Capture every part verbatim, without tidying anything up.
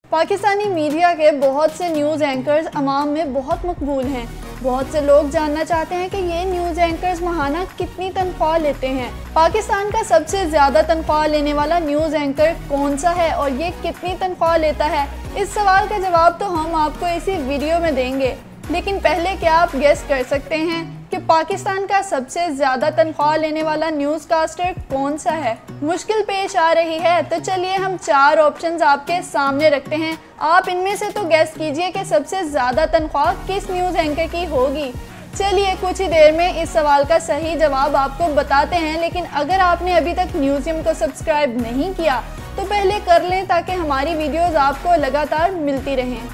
Pakistani media के बहुत से न्यूज़ एंकर्स अवाम में बहुत मकबूल हैं। बहुत से लोग जानना चाहते हैं कि ये न्यूज़ एंकर्स माहाना कितनी तनख्वाह लेते हैं। पाकिस्तान का सबसे ज़्यादा तनख्वाह लेने वाला न्यूज़ एंकर कौन सा है और ये कितनी तनख्वाह लेता है, इस सवाल का जवाब तो हम आपको इसी वीडियो में देंगे। लेकिन पहले क्या आप गेस कर सकते हैं कि पाकिस्तान का सबसे ज़्यादा तनख्वाह लेने वाला न्यूज़ कास्टर कौन सा है? मुश्किल पेश आ रही है तो चलिए हम चार ऑप्शंस आपके सामने रखते हैं। आप इनमें से तो गेस कीजिए कि सबसे ज़्यादा तनख्वाह किस न्यूज़ एंकर की होगी। चलिए कुछ ही देर में इस सवाल का सही जवाब आपको बताते हैं। लेकिन अगर आपने अभी तक न्यूज़ियम को सब्सक्राइब नहीं किया तो पहले कर लें ताकि हमारी वीडियोज़ आपको लगातार मिलती रहें।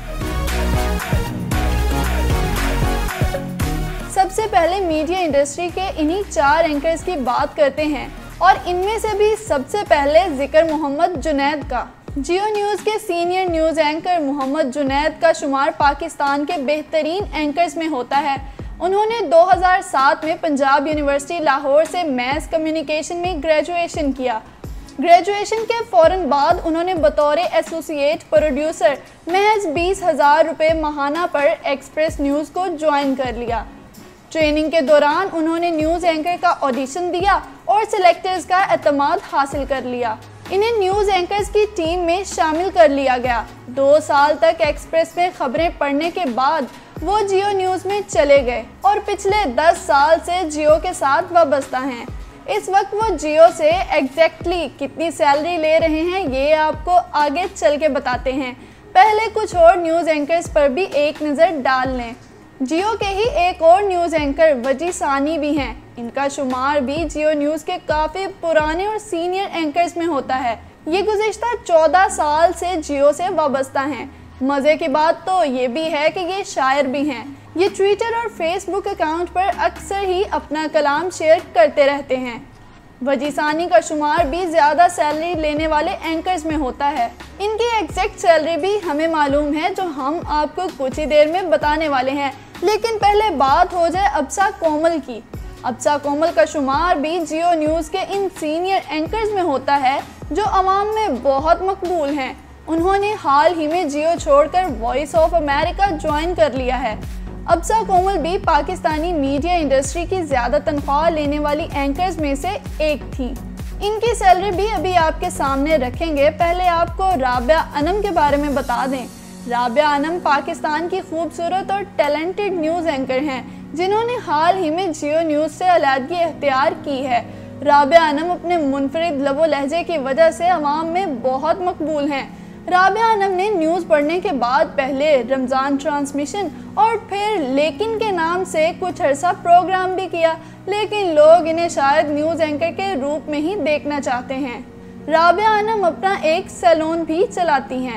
सबसे पहले मीडिया इंडस्ट्री के इन्हीं चार एंकर्स की बात करते हैं और इनमें से भी सबसे पहले जिक्र मोहम्मद जुनैद का। जियो न्यूज़ के senior news anchor Mohammad Junaid का शुमार पाकिस्तान के बेहतरीन एंकर्स में होता है। उन्होंने दो हज़ार सात में पंजाब यूनिवर्सिटी लाहौर से मैस कम्युनिकेशन में ग्रेजुएशन किया। ग्रेजुएशन के फ़ौरन बाद उन्होंने बतौर एसोसिएट प्रोड्यूसर महज बीस हज़ार रुपये माहाना पर एक्सप्रेस न्यूज़ को ज्वाइन कर लिया। ट्रेनिंग के दौरान उन्होंने न्यूज़ एंकर का ऑडिशन दिया और सिलेक्टर्स का एतमाद हासिल कर लिया। इन्हें न्यूज़ एंकर्स की टीम में शामिल कर लिया गया। दो साल तक एक्सप्रेस में खबरें पढ़ने के बाद वो जियो न्यूज़ में चले गए और पिछले दस साल से जियो के साथ वाबस्ता हैं। इस वक्त वो जियो से एग्जैक्टली कितनी सैलरी ले रहे हैं ये आपको आगे चल के बताते हैं। पहले कुछ और न्यूज़ एंकर्स पर भी एक नज़र डाल लें। जियो के ही एक और न्यूज़ एंकर वजी सानी भी हैं। इनका शुमार भी जियो न्यूज़ के काफ़ी पुराने और सीनियर एंकर्स में होता है। ये गुज़िश्ता चौदह साल से जियो से वाबस्ता हैं। मज़े की बात तो ये भी है कि ये शायर भी हैं। ये ट्विटर और फेसबुक अकाउंट पर अक्सर ही अपना कलाम शेयर करते रहते हैं। वजी सानी का शुमार भी ज़्यादा सैलरी लेने वाले एंकर्स में होता है। इनकी एग्जैक्ट सैलरी भी हमें मालूम है जो हम आपको कुछ ही देर में बताने वाले हैं। लेकिन पहले बात हो जाए अब्सा कोमल की। अब्सा कोमल का शुमार भी जियो न्यूज़ के इन सीनियर एंकर्स में होता है जो अवाम में बहुत मकबूल हैं। उन्होंने हाल ही में जियो छोड़कर वॉइस ऑफ अमेरिका ज्वाइन कर लिया है। अब्सा कोमल भी पाकिस्तानी मीडिया इंडस्ट्री की ज़्यादा तनख्वाह लेने वाली एंकर्स में से एक थी। इनकी सैलरी भी अभी आपके सामने रखेंगे। पहले आपको राबिया अनम के बारे में बता दें। राबिया अनम पाकिस्तान की खूबसूरत और टैलेंटेड न्यूज़ एंकर हैं जिन्होंने हाल ही में जियो न्यूज़ से अलहदगी इख्तियार की है। राबिया अनम अपने मुनफरिद लबो लहजे की वजह से अवाम में बहुत मकबूल हैं। राबिया अनम ने न्यूज़ पढ़ने के बाद पहले रमज़ान ट्रांसमिशन और फिर लेकिन के नाम से कुछ अरसा प्रोग्राम भी किया, लेकिन लोग इन्हें शायद न्यूज़ एंकर के रूप में ही देखना चाहते हैं। राबिया अनम अपना एक सैलून भी चलाती हैं।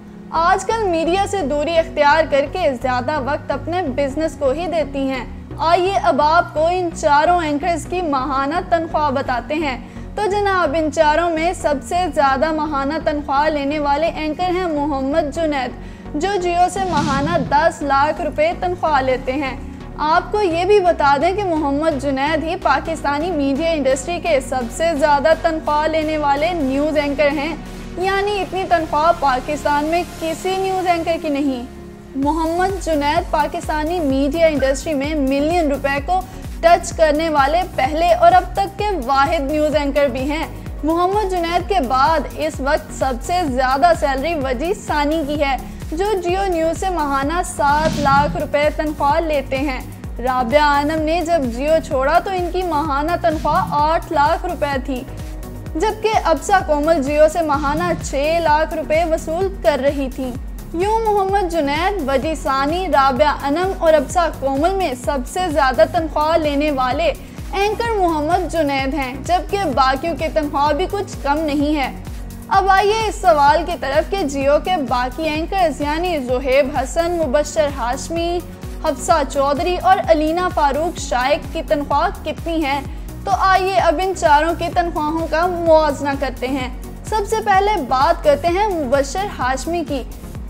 आजकल मीडिया से दूरी इख्तियार करके ज़्यादा वक्त अपने बिजनेस को ही देती हैं। आइए अब आपको इन चारों एंकर्स की माहाना तनख्वाह बताते हैं। तो जनाब, इन चारों में सबसे ज़्यादा माहाना तनख्वाह लेने वाले एंकर हैं मोहम्मद जुनैद, जो जियो से माहाना दस लाख रुपए तनख्वाह लेते हैं। आपको ये भी बता दें कि मोहम्मद जुनैद ही पाकिस्तानी मीडिया इंडस्ट्री के सबसे ज़्यादा तनख्वाह लेने वाले न्यूज़ एंकर हैं। यानी इतनी तनख्वाह पाकिस्तान में किसी न्यूज़ एंकर की नहीं। मोहम्मद जुनैद पाकिस्तानी मीडिया इंडस्ट्री में मिलियन रुपए को टच करने वाले पहले और अब तक के वाहिद न्यूज़ एंकर भी हैं। मोहम्मद जुनैद के बाद इस वक्त सबसे ज़्यादा सैलरी वजी सानी की है, जो जियो न्यूज़ से माहाना सात लाख रुपए तनख्वाह लेते हैं। राबिया अनम ने जब जियो छोड़ा तो इनकी माहाना तनख्वाह आठ लाख रुपए थी, जबकि अब्सा कोमल जियो से माहाना छः लाख रुपए वसूल कर रही थी। यूँ मोहम्मद जुनैद, वजी सानी, राबिया अनम और अब्सा कोमल में सबसे ज़्यादा तनख्वाह लेने वाले एंकर मोहम्मद जुनैद हैं, जबकि बाकियों की तनख्वाह भी कुछ कम नहीं है। अब आइए इस सवाल की तरफ कि जियो के बाकी एंकर्स यानी ज़ुहैब हसन, मुबशर हाशमी, हफ्सा चौधरी और अलीना फारूक शाइक की तनख्वाह कितनी है। तो आइए अब इन चारों की तनख्वाहों का मुआवजा करते हैं। सबसे पहले बात करते हैं मुबशर हाशमी की।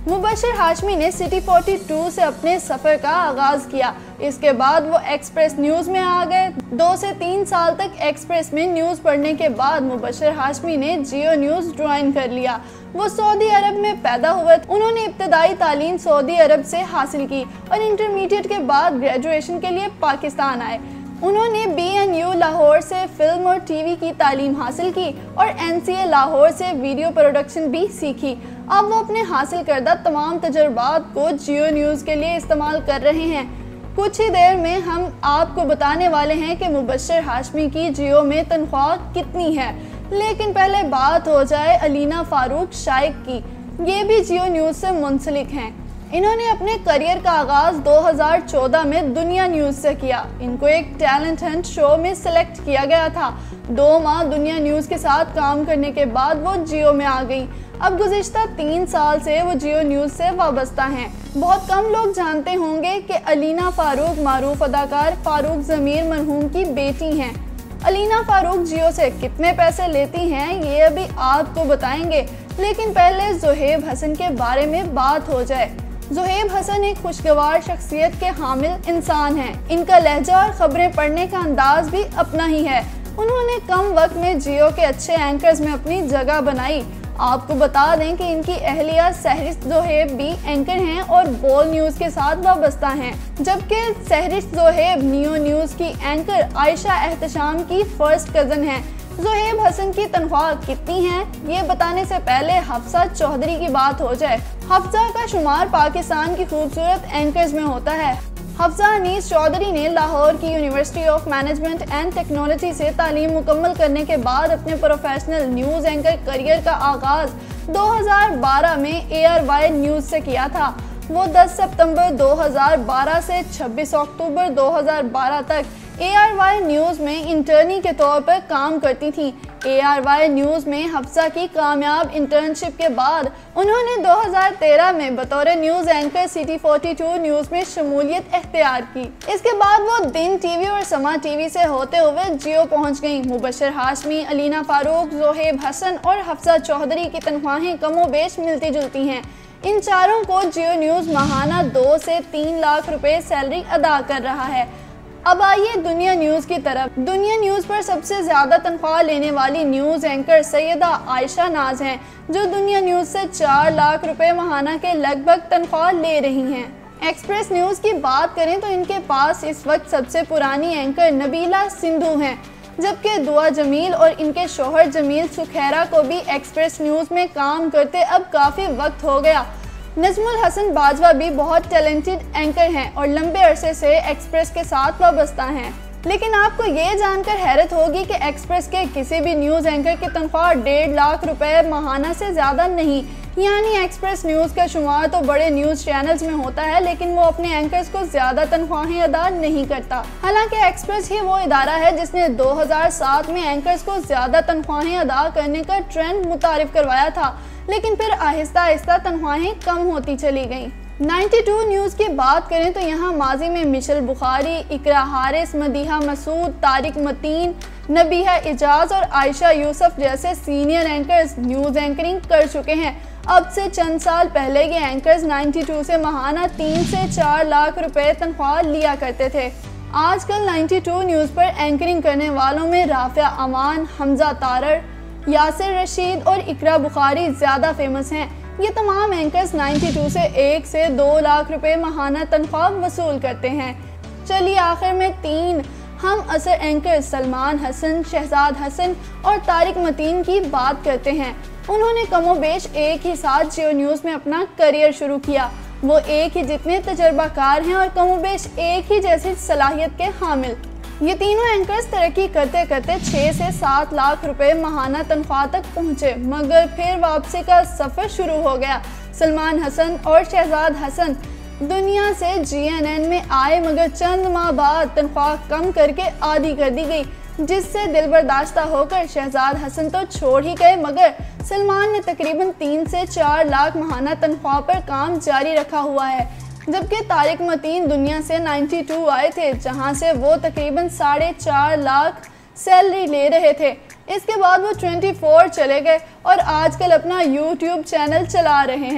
मुबश्शिर हाशमी ने सिटी बयालीस से अपने सफ़र का आगाज़ किया। इसके बाद वो एक्सप्रेस न्यूज़ में आ गए। दो से तीन साल तक एक्सप्रेस में न्यूज़ पढ़ने के बाद मुबश्शिर हाशमी ने जियो न्यूज़ ज्वाइन कर लिया। वो सऊदी अरब में पैदा हुए। उन्होंने इब्तदाई तालीम सऊदी अरब से हासिल की और इंटरमीडिएट के बाद ग्रेजुएशन के लिए पाकिस्तान आए। उन्होंने बी एन यू लाहौर से फिल्म और टीवी की तालीम हासिल की और एन सी ए लाहौर से वीडियो प्रोडक्शन भी सीखी। अब वो अपने हासिल करदा तमाम तजुर्बात को जियो न्यूज़ के लिए इस्तेमाल कर रहे हैं। कुछ ही देर में हम आपको बताने वाले हैं कि मुबश्शिर हाशमी की जियो में तनख्वाह कितनी है। लेकिन पहले बात हो जाए अलीना फारूक शाइक की। ये भी जियो न्यूज़ से मुंसलिक हैं। इन्होंने अपने करियर का आगाज़ दो हज़ार चौदह में दुनिया न्यूज़ से किया। इनको एक टैलेंट हंट शो में सिलेक्ट किया गया था। दो माह दुनिया न्यूज़ के साथ काम करने के बाद वो जियो में आ गई। अब गुज़िश्ता तीन साल से वो जियो न्यूज़ से वाबस्ता हैं। बहुत कम लोग जानते होंगे कि अलीना फारूक मारूफ अदाकार फारूक ज़मीर मरहूम की बेटी हैं। अलीना फारूक जियो से कितने पैसे लेती हैं ये अभी आपको बताएंगे, लेकिन पहले ज़ुहैब हसन के बारे में बात हो जाए। ज़ुहैब हसन एक खुशगवार शख्सियत के हामिल इंसान हैं। इनका लहजा और खबरें पढ़ने का अंदाज भी अपना ही है। उन्होंने कम वक्त में जियो के अच्छे एंकर्स में अपनी जगह बनाई। आपको बता दें कि इनकी अहलिया सहरिश ज़ुहैब भी एंकर हैं और बोल न्यूज़ के साथ वाबस्ता हैं, जबकि सहरिश ज़ुहैब नियो न्यूज़ की एंकर आयशा एहतशाम की फर्स्ट कज़न हैं। ज़ुहैब हसन की तनख्वाह कितनी है ये बताने से पहले हफ्सा चौधरी की बात हो जाए। हफ्सा का शुमार पाकिस्तान की खूबसूरत एंकर्स में होता है। हफ्सा अनीस चौधरी ने लाहौर की university of management and technology से तालीम मुकम्मल करने के बाद अपने प्रोफेशनल न्यूज़ एंकर करियर का आगाज़ दो हज़ार बारह में ए आर वाई न्यूज़ से किया था। वो दस सितंबर दो हज़ार बारह से छब्बीस अक्टूबर दो हज़ार बारह तक ए आर वाई न्यूज़ में इंटर्नी के तौर पर काम करती थी। ए आर वाई न्यूज़ में हफ्सा की कामयाब इंटर्नशिप के बाद उन्होंने दो हज़ार तेरह में बतौर न्यूज़ एंकर सिटी बयालीस न्यूज़ में शमूलियत इख्तियार की। इसके बाद वो दिन टीवी और समा टीवी से होते हुए जियो पहुंच गईं। मुबश्शिर हाशमी, अलीना फारूक, ज़ुहैब हसन और हफ्सा चौधरी की तनख्वाहें कमोबेश मिलती जुलती हैं। इन चारों को जियो न्यूज़ माहाना दो से तीन लाख रुपए सैलरी अदा कर रहा है। अब आइए दुनिया न्यूज़ की तरफ। दुनिया न्यूज़ पर सबसे ज़्यादा तनख्वाह लेने वाली न्यूज़ एंकर सैयदा आयशा नाज हैं, जो दुनिया न्यूज़ से चार लाख रुपए माहाना के लगभग तनख्वाह ले रही हैं। एक्सप्रेस न्यूज़ की बात करें तो इनके पास इस वक्त सबसे पुरानी एंकर नबीला सिंधु हैं, जबकि दुआ जमील और इनके शोहर जमील सुखैरा को भी एक्सप्रेस न्यूज़ में काम करते अब काफ़ी वक्त हो गया। नजमुल हसन बाजवा भी बहुत टैलेंटेड एंकर हैं और लंबे अरसे से एक्सप्रेस के साथ वाबस्ता हैं। लेकिन आपको ये जानकर हैरत होगी कि एक्सप्रेस के किसी भी न्यूज़ एंकर की तनख्वाह डेढ़ लाख रुपए माहाना से ज़्यादा नहीं। यानी एक्सप्रेस न्यूज़ का शुमार तो बड़े न्यूज़ चैनल्स में होता है, लेकिन वो अपने एंकर्स को ज़्यादा तनख्वाहें अदा नहीं करता। हालांकि एक्सप्रेस ही वो इदारा है जिसने दो हज़ार सात में एंकर्स को ज़्यादा तनख्वाहें अदा करने का ट्रेंड मुतारिफ करवाया था, लेकिन फिर आहिस्ता आहिस्ता तनख्वाहें कम होती चली गईं। बानवे न्यूज़ की बात करें तो यहाँ माजी में मिशेल बुखारी, इकरा हारिस, मदीहा मसूद, तारिक मतीन, नबीहा इजाज और आयशा यूसुफ जैसे सीनियर एंकर्स न्यूज़ एंकरिंग कर चुके हैं। अब से चंद साल पहले ये एंकर्स बानवे से माहाना तीन से चार लाख रुपए तनख्वाह लिया करते थे। आजकल बानवे न्यूज़ पर एंकरिंग करने वालों में राफिया अमान, हमजा तारर, यासिर रशीद और इकरा बुखारी ज़्यादा फेमस हैं। ये तमाम एंकर्स बानवे से एक से दो लाख रुपए माहाना तनख्वाह वसूल करते हैं। चलिए आखिर में तीन हम असर एंकर सलमान हसन, शहजाद हसन और तारिक मतीन की बात करते हैं। उन्होंने कमोबेश एक ही साथ जियो न्यूज़ में अपना करियर शुरू किया। वो एक ही जितने तजर्बाकार हैं और कमोबेश एक ही जैसी सलाहियत के हामिल। ये तीनों एंकर्स तरक्की करते करते छः से सात लाख रुपए माहाना तनख्वाह तक पहुँचे, मगर फिर वापसी का सफ़र शुरू हो गया। सलमान हसन और शहजाद हसन दुनिया से जी एन एन में आए, मगर चंद माह बाद तनख्वाह कम करके आधी कर दी गई, जिससे दिल बर्दाश्ता होकर शहजाद हसन तो छोड़ ही गए, मगर सलमान ने तकरीबन तीन से चार लाख माहाना तनख्वाह पर काम जारी रखा हुआ है। जबकि तारिक मतीन दुनिया से बानवे आए थे, जहां से वो तकरीबन साढ़े चार लाख सैलरी ले रहे थे। इसके बाद वो चौबीस चले गए और आजकल अपना यूट्यूब चैनल चला रहे हैं।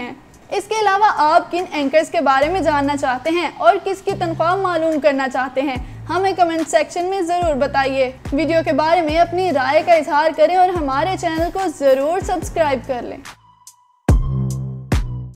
इसके अलावा आप किन एंकर्स के बारे में जानना चाहते हैं और किसकी तनख्वाह मालूम करना चाहते हैं, हमें कमेंट सेक्शन में ज़रूर बताइए। वीडियो के बारे में अपनी राय का इजहार करें और हमारे चैनल को ज़रूर सब्सक्राइब कर लें।